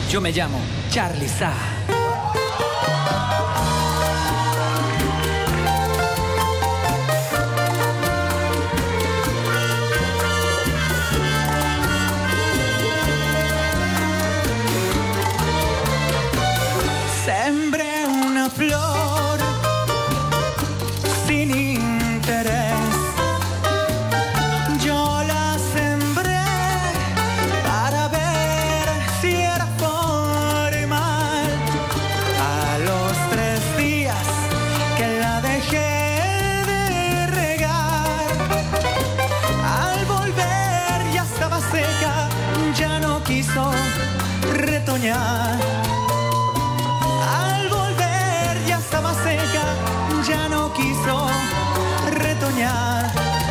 Yo me llamo Charly Sa. Sembré una flor sin interés. Yo la sembré para ver si era formal. A los 3 días que la dejé de regar, al volver ya estaba seca, ya no quiso retoñar. Estaba seca, ya no quiso retoñar.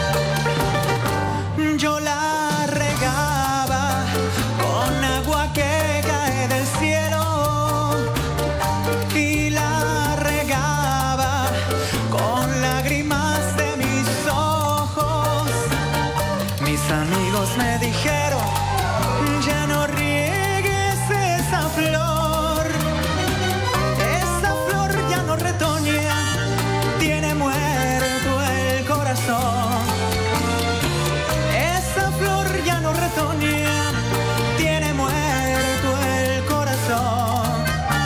Yo la regaba con agua que cae del cielo y la regaba con lágrimas de mis ojos. Mis amigos me dijeron, ya no riegues esa flor. Retoña, tiene muerto el corazón. Esa flor ya no retoña, tiene muerto el corazón.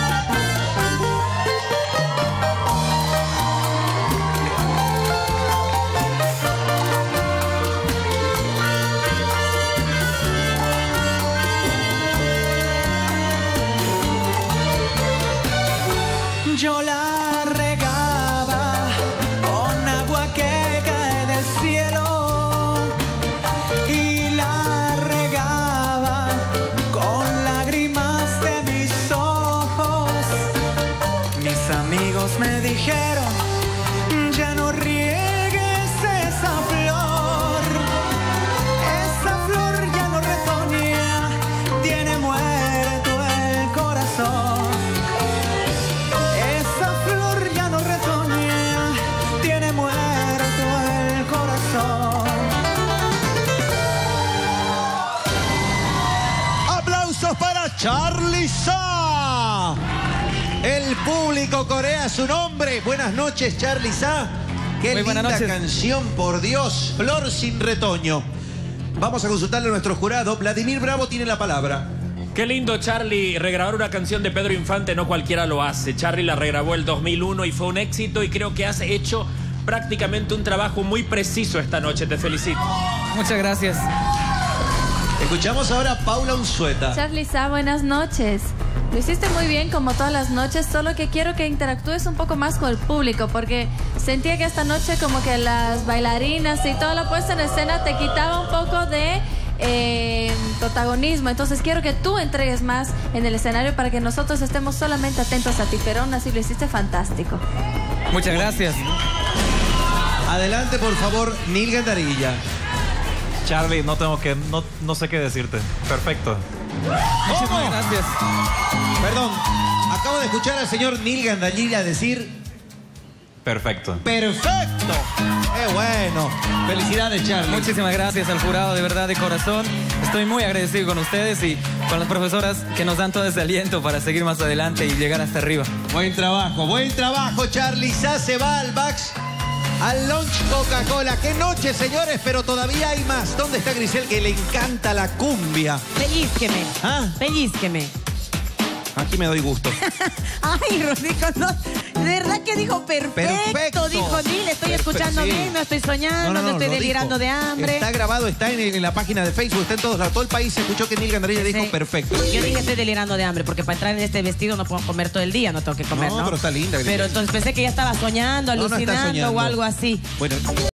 Yo la me dijeron, ya no riegues esa flor. Esa flor ya no retoña, tiene muerto el corazón. Esa flor ya no retoña, tiene muerto el corazón. ¡Aplausos para Charly Sa! El público corea su nombre. Buenas noches, Charly Sa. Qué muy linda canción, por Dios. Flor sin retoño. Vamos a consultarle a nuestro jurado. Vladimir Bravo tiene la palabra. Qué lindo, Charly, regrabar una canción de Pedro Infante, no cualquiera lo hace. Charly la regrabó el 2001 y fue un éxito, y creo que has hecho prácticamente un trabajo muy preciso esta noche. Te felicito. Muchas gracias. Escuchamos ahora a Paula Unzueta. Charly Sa, buenas noches. Lo hiciste muy bien como todas las noches, solo que quiero que interactúes un poco más con el público, porque sentía que esta noche como que las bailarinas y toda la puesta en escena te quitaba un poco de protagonismo. Entonces quiero que tú entregues más en el escenario para que nosotros estemos solamente atentos a ti, pero aún así lo hiciste fantástico. Muchas gracias. Adelante, por favor, Nil Gandarilla. Charly, no sé qué decirte. Perfecto. Muchísimas gracias. Perdón, acabo de escuchar al señor Nil Gandarilla decir... Perfecto. ¡Perfecto! ¡Qué bueno! Felicidades, Charly. Muchísimas gracias al jurado, de verdad, de corazón. Estoy muy agradecido con ustedes y con las profesoras que nos dan todo ese aliento para seguir más adelante y llegar hasta arriba. Buen trabajo, Charly Sa se va al Bax, al Lunch Coca-Cola. ¡Qué noche, señores! Pero todavía hay más. ¿Dónde está Grisel, que le encanta la cumbia? Pellizqueme. ¿Ah? Pellizqueme. Aquí me doy gusto. Ay, Rodrigo, no. De verdad que dijo perfecto. Dijo Nil, estoy escuchando bien, no estoy soñando, no estoy delirando de hambre. Está grabado, está en la página de Facebook, está en todos lados. Todo el país escuchó que Nil Gandarilla dijo perfecto. Yo dije estoy delirando de hambre, porque para entrar en este vestido no puedo comer todo el día, no tengo que comer, ¿no? Pero está linda. Pero entonces pensé que ya estaba soñando, alucinando o algo así. Bueno.